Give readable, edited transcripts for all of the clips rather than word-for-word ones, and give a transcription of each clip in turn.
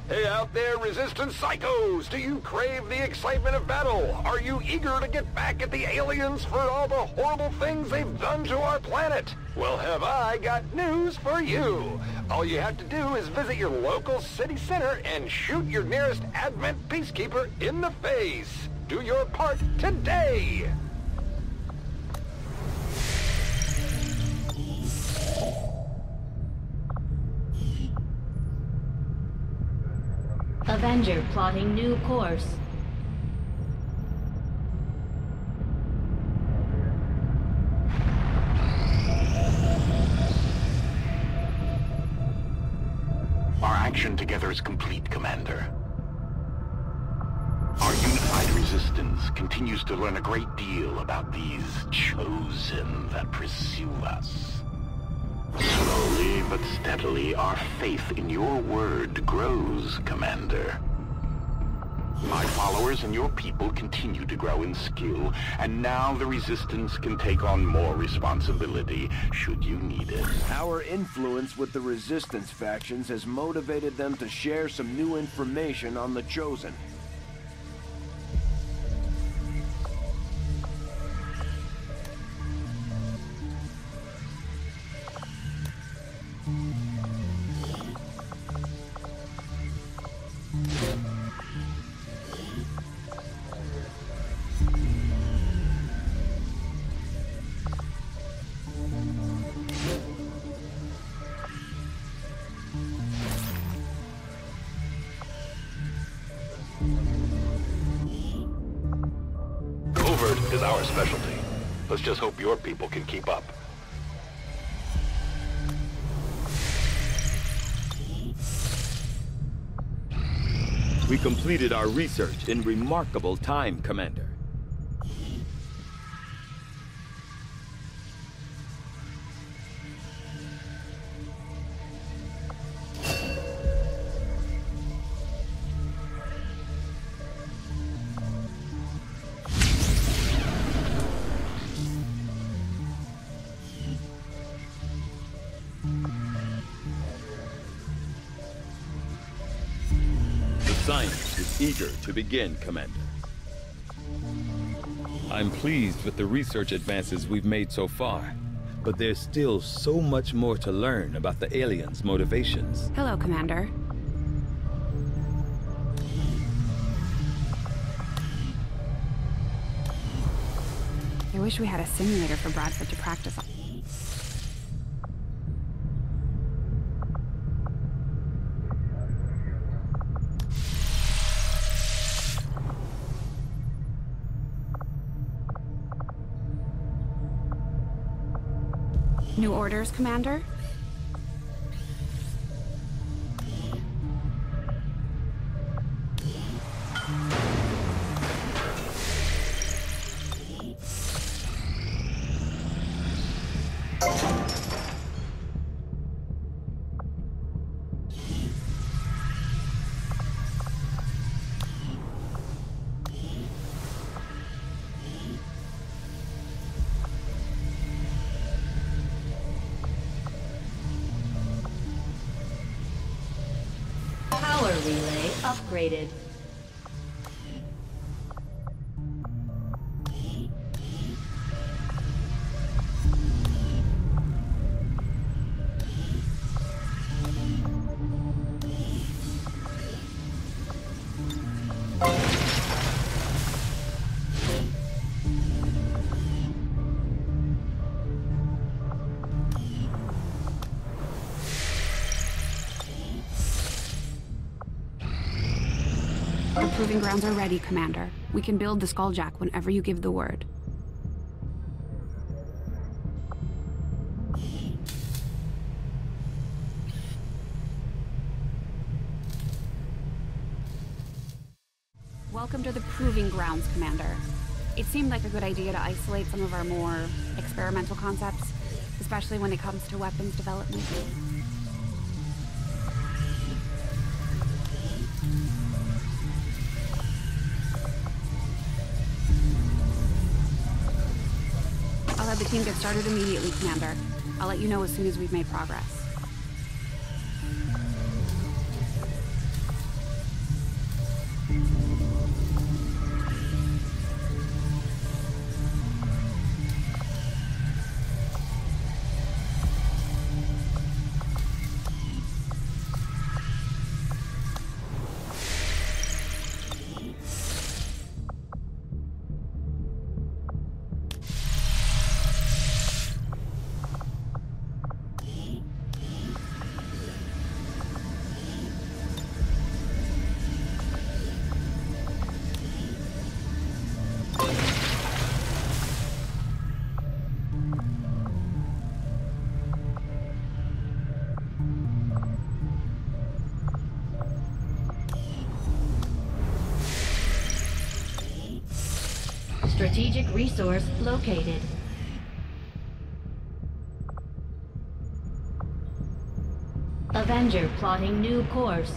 Hey out there, Resistance Psychos! Do you crave the excitement of battle? Are you eager to get back at the aliens for all the horrible things they've done to our planet? Well, have I got news for you! All you have to do is visit your local city center and shoot your nearest Advent Peacekeeper in the face! Do your part today! Avenger plotting new course. Our action together is complete, Commander. Our unified resistance continues to learn a great deal about these chosen that pursue us. Slowly but steadily, our faith in your word grows, Commander. My followers and your people continue to grow in skill, and now the Resistance can take on more responsibility, should you need it. Our influence with the Resistance factions has motivated them to share some new information on the Chosen. Covert is our specialty. Let's just hope your people can keep up. We completed our research in remarkable time, Commander. Science is eager to begin, Commander. I'm pleased with the research advances we've made so far, but there's still so much more to learn about the aliens' motivations. Hello, Commander. I wish we had a simulator for Bradford to practice on. New orders, Commander? Power relay upgraded. The proving grounds are ready, Commander. We can build the Skulljack whenever you give the word. Welcome to the proving grounds, Commander. It seemed like a good idea to isolate some of our more experimental concepts, especially when it comes to weapons development. I'll have the team get started immediately, Commander. I'll let you know as soon as we've made progress. Strategic resource located. Avenger plotting new course.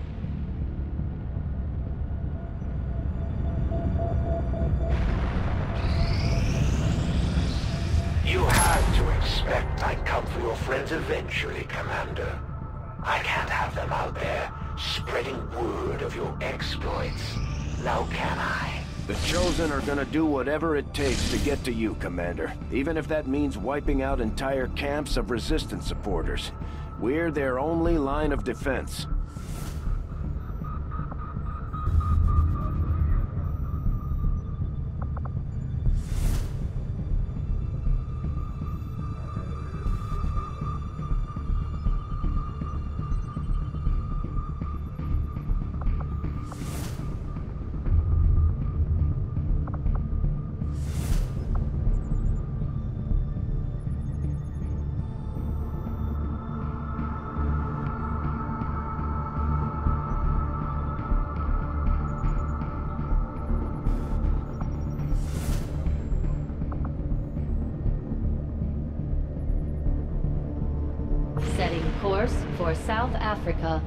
You had to expect I'd come for your friends eventually, Commander. I can't have them out there spreading word of your exploits. Now can I? The Chosen are gonna do whatever it takes to get to you, Commander. Even if that means wiping out entire camps of Resistance supporters. We're their only line of defense. Setting course for South Africa.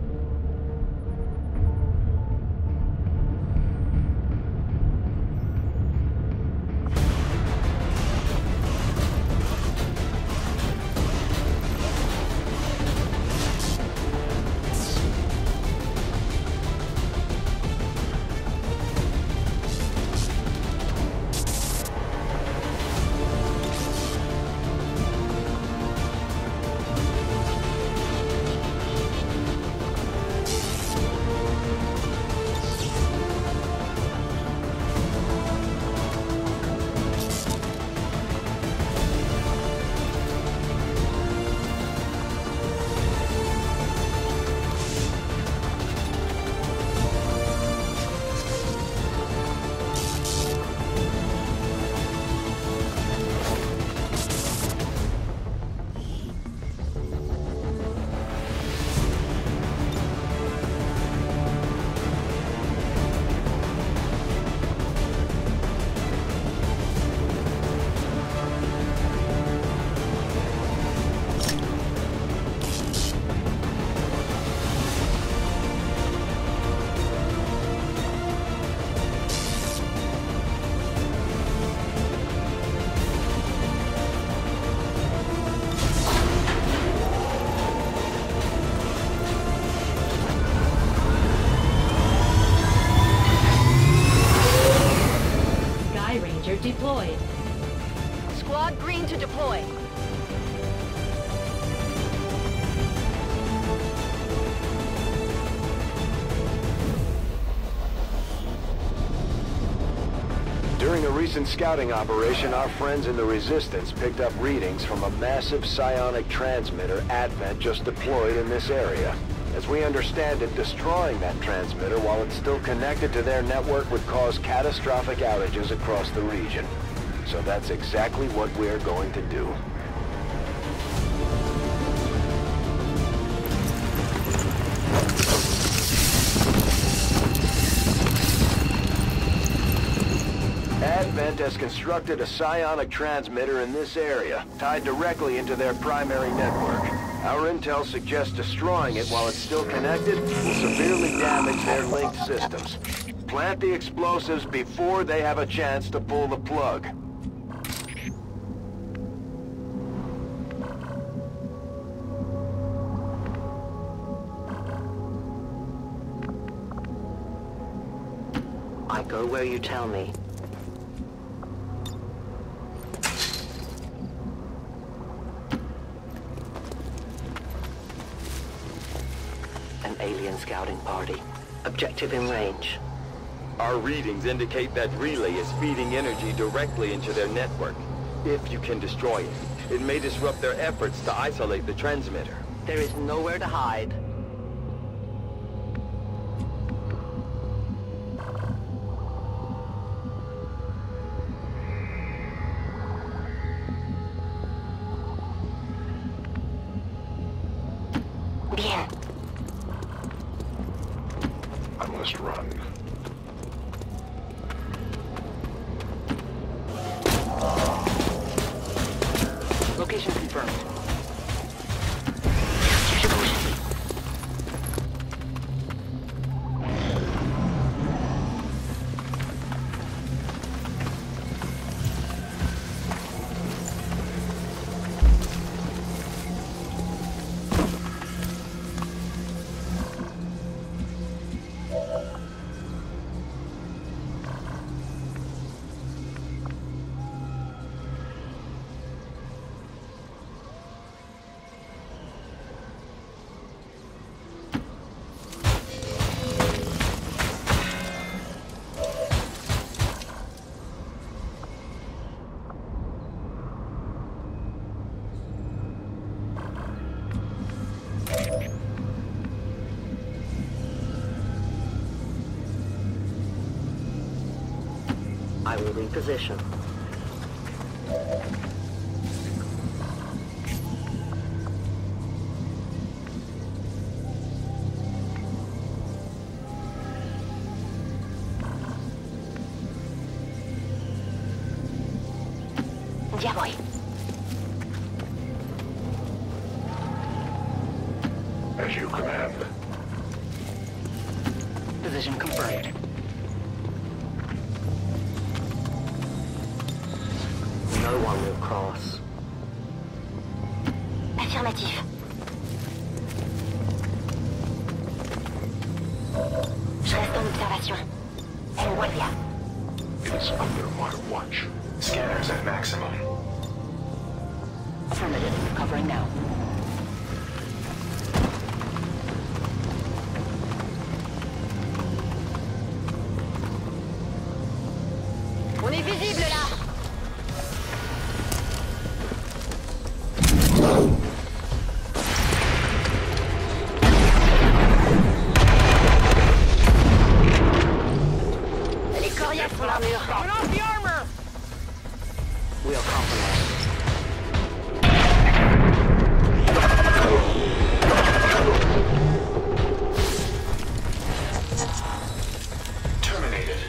Deployed. Squad green to deploy. During a recent scouting operation, our friends in the Resistance picked up readings from a massive psionic transmitter Advent just deployed in this area. As we understand it, destroying that transmitter while it's still connected to their network would cause catastrophic outages across the region. So that's exactly what we're going to do. Advent has constructed a psionic transmitter in this area, tied directly into their primary network. Our intel suggests destroying it while it's still connected will severely damage their linked systems. Plant the explosives before they have a chance to pull the plug. I go where you tell me. An alien scouting party. Objective in range. Our readings indicate that relay is feeding energy directly into their network. If you can destroy it, it may disrupt their efforts to isolate the transmitter. There is nowhere to hide. Bien. I must run. I will reposition. Ya voy. As you command. Position confirmed. No one will cross. Affirmatif. Je reste en observation. En guardia. It is under my watch. Scanners at maximum. Affirmative. Covering now. On est visible là. Elle est coriace son armure. Turn off the armor. We are compromised. Terminated.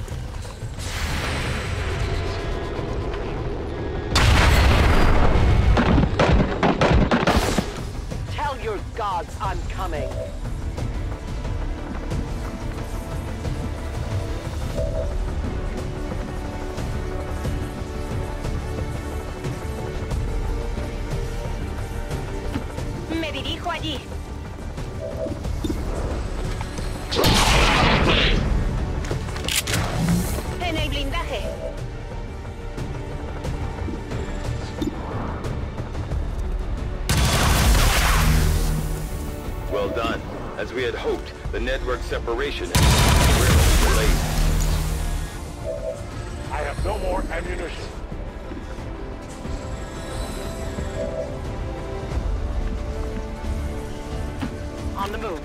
Tell your gods I'm coming. Me dirijo allí. En el blindaje. Well done. As we had hoped, the network separation has been delayed. I have no more ammunition. On the move.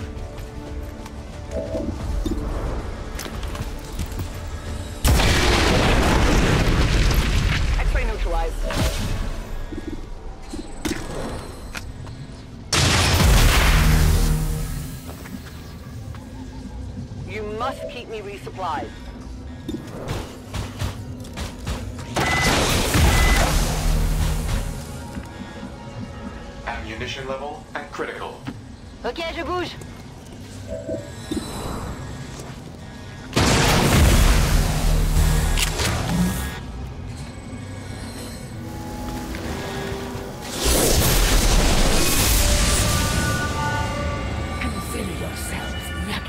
X-ray neutralized. You must keep me resupplied. Ammunition level at critical. Ok, je bouge. Consider yourselves lucky.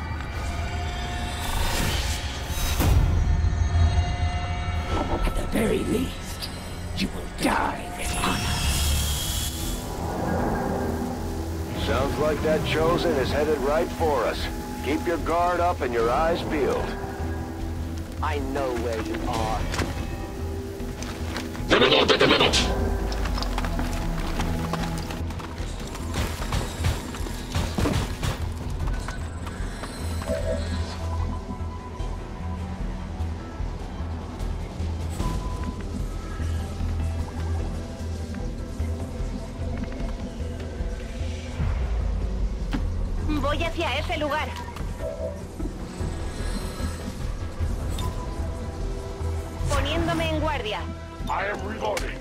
At the very least, you will die with honor. Sounds like that Chosen is headed right for us. Keep your guard up and your eyes peeled. I know where you are. Voy hacia ese lugar. Poniéndome en guardia. I am reloading.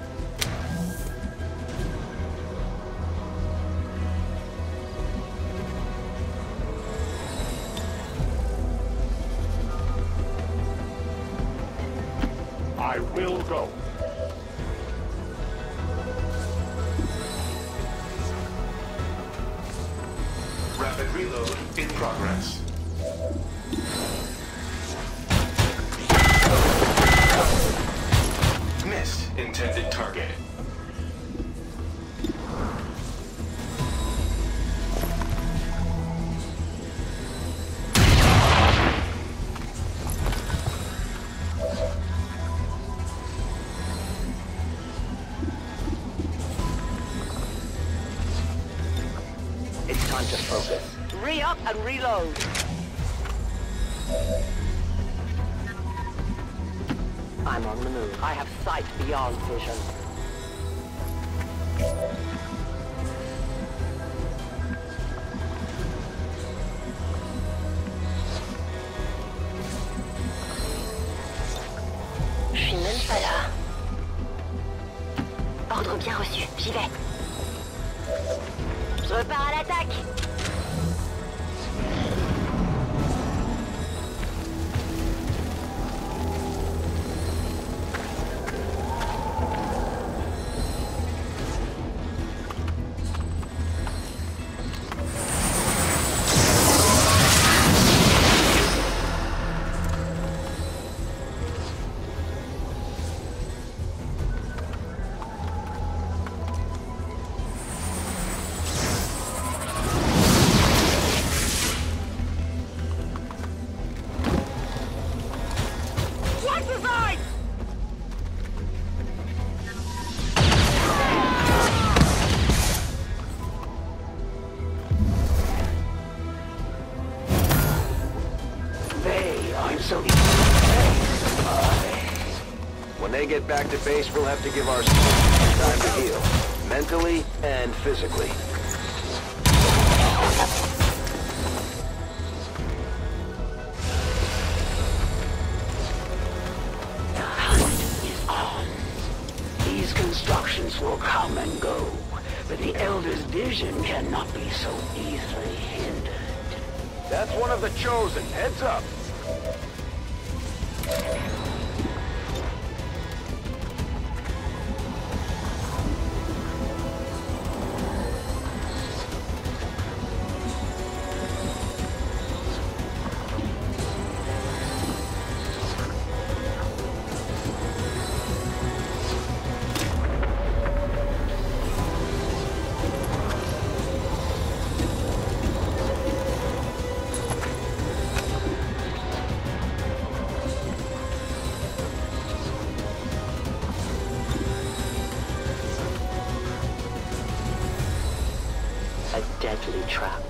I will go. Rapid reload in progress. Missed intended target. It's time to focus. Re-up and reload. I'm on the move. I have sight beyond vision. Je suis même pas là. Ordre bien reçu, j'y vais. Je repars à l'attaque. When they get back to base, we'll have to give our time to heal, mentally and physically. The hunt is on. These constructions will come and go, but the Elder's vision cannot be so easily hindered. That's one of the Chosen. Heads up. A deadly trap.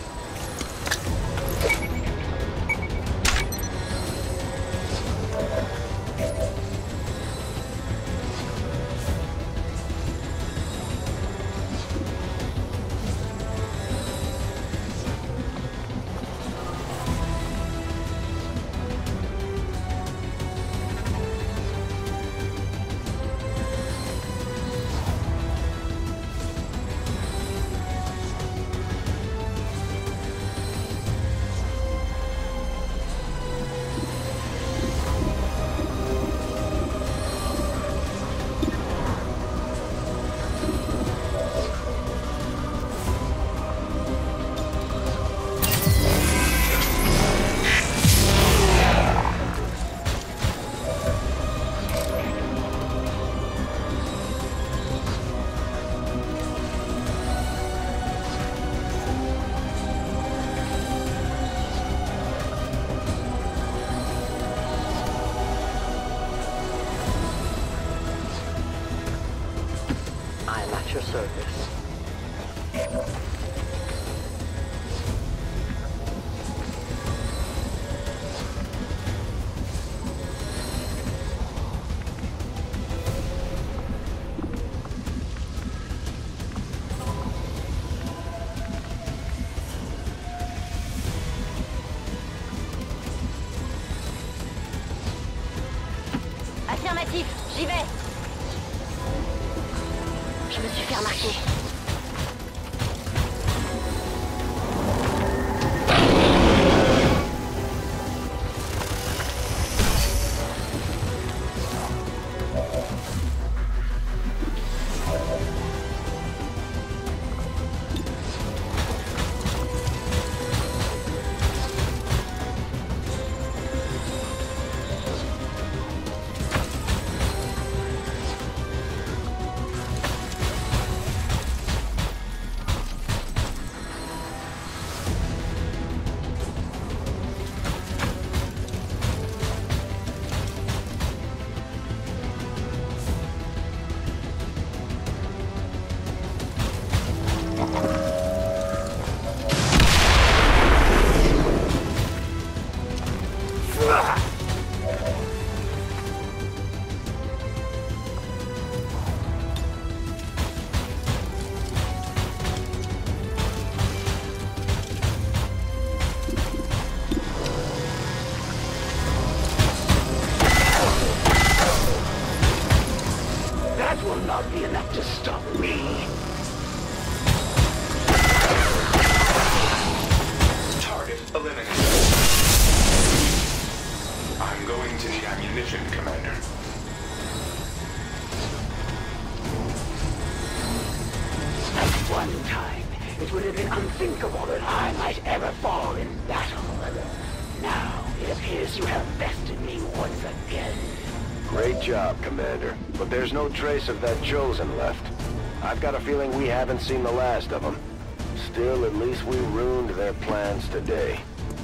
At your service. Affirmatif, j'y vais. Je me suis fait remarquer. ever fall in battle. Now, it appears you have bested me once again. Great job, Commander. But there's no trace of that Chosen left. I've got a feeling we haven't seen the last of them. Still, at least we ruined their plans today.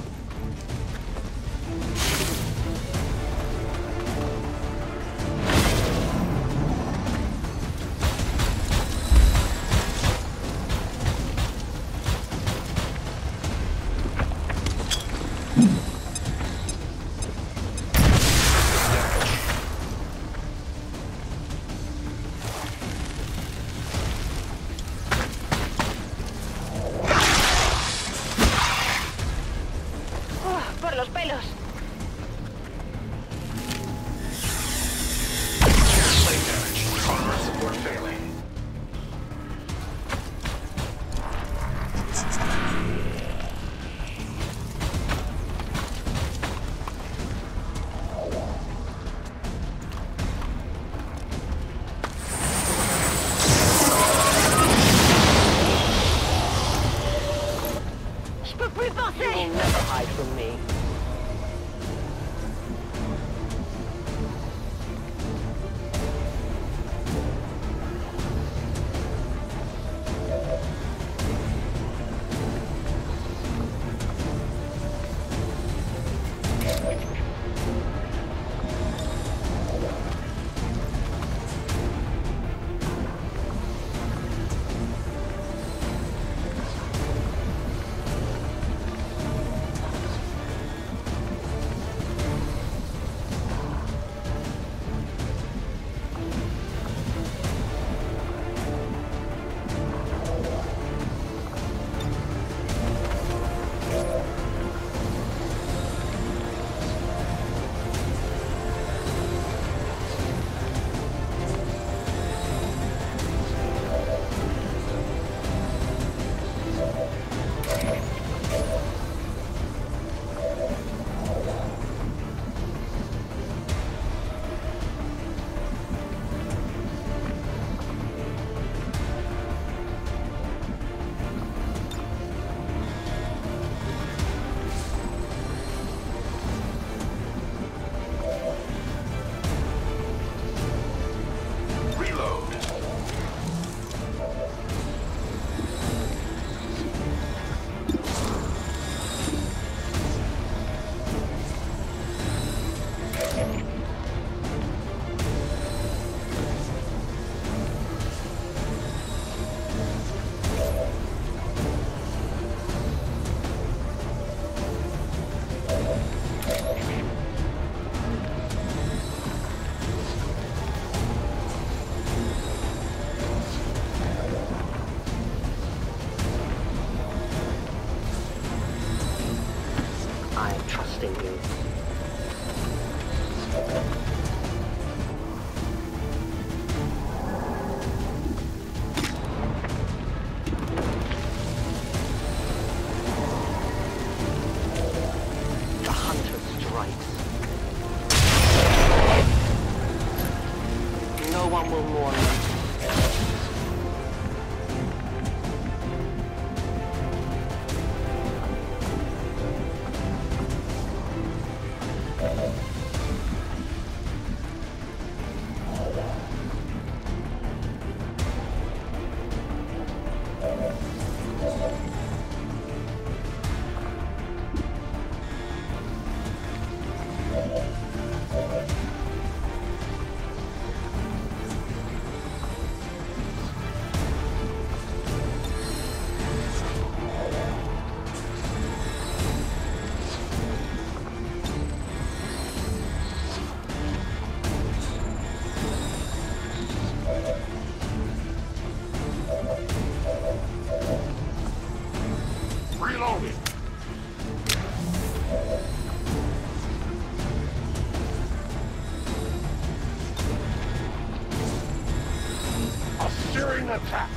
You'll never hide from me. I am trusting you. The hunter strikes. No one will mourn me. Attack!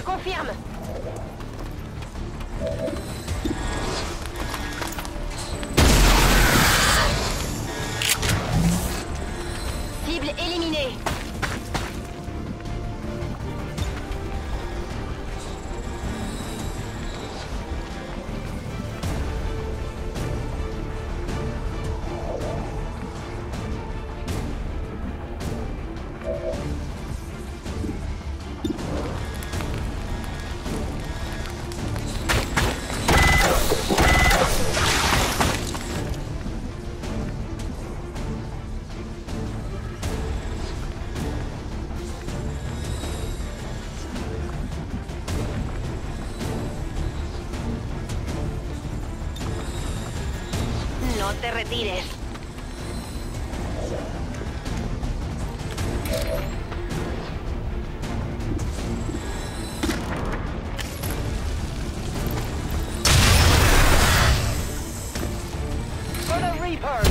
confirme. Cible éliminée. No te retires. For the Reapers!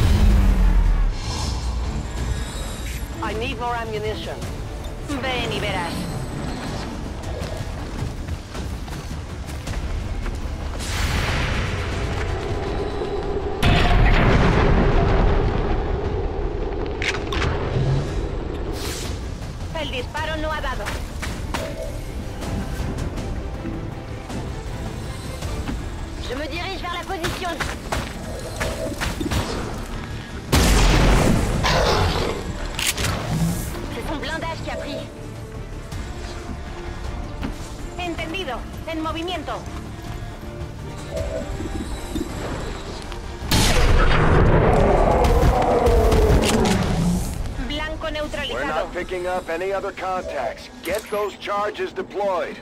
I need more ammunition. Ven y verás. El disparo no ha dado. Je me dirige vers la position. C'est son blindage qui a pris. Entendido. En movimiento. Blanco neutralizado. We're not picking up any other contacts. Get those charges deployed.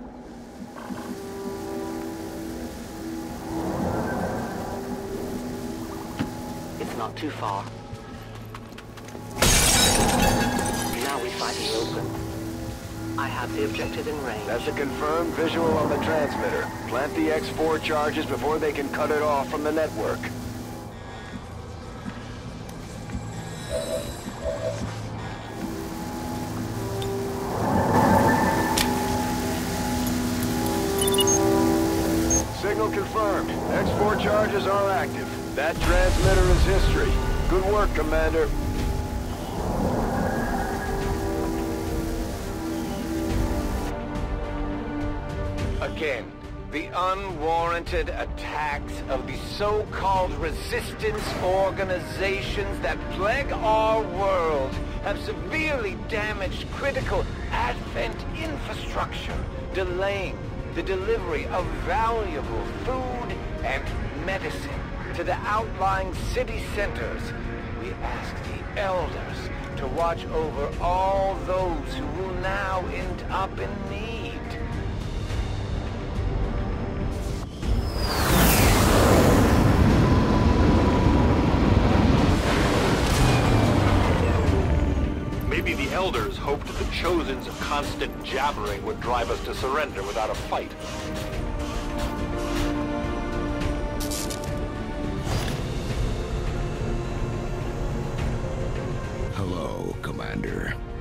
It's not too far. Now we fight the open. I have the objective in range. That's a confirmed visual on the transmitter. Plant the X4 charges before they can cut it off from the network. Signal confirmed. X4 charges are active. That transmitter is history. Good work, Commander. Again, the unwarranted attacks of the so-called resistance organizations that plague our world have severely damaged critical Advent infrastructure, delaying the delivery of valuable food and medicine to the outlying city centers. We ask the elders to watch over all those who will now end up in need. Maybe the Elders hoped the Chosen's constant jabbering would drive us to surrender without a fight. Hello, Commander.